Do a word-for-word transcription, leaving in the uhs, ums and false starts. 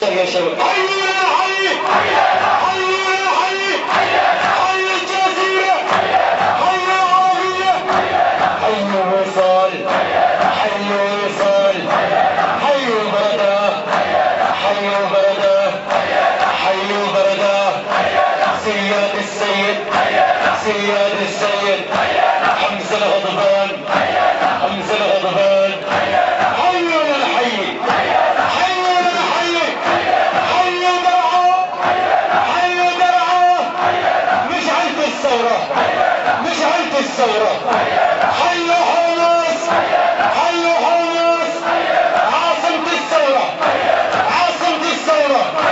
العشاء يا شباب. حيوا يا حي، حيوا يا حي، حي الجزيرة، حي العربية، حي وصال، حي وصال، حي البردة، حي البردة، حي البردة، سياد السيد، سياد السيد، حمزة الغضبان، حمزة الغضبان، حيوا للحي، حيوا للحي، حيوا درعا، حيوا درعا، مشعلة الثورة، مشعلة الثورة، حيوا حمص، حيوا حمص، عاصمة الثورة، عاصمة الثورة.